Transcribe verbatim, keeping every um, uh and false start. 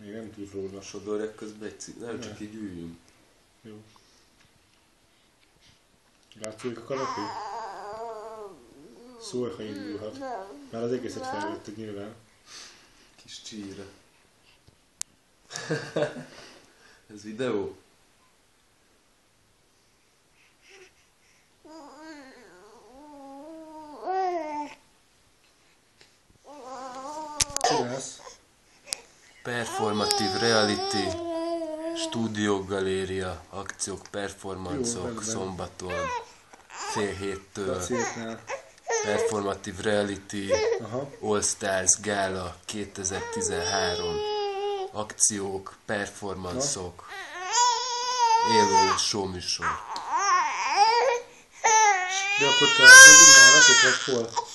Még nem tud róla. Sodorjak közben egy cím. Nem, csak így üljünk. Jó. Látszódik a kanapé? Szólj, ha indulhat. Már az egészet felvettük nyilván. Kis csíre. Ez videó? Csinálsz? Performative reality, stúdiógaléria, akciók, performancok, Jó, szombaton, fél héttől, Szétnál. Performative reality, Aha. All Stars Gála kétezer-tizenhárom, akciók, performancok, élő showműsor. De akkor te akkor nálatok vagy hol?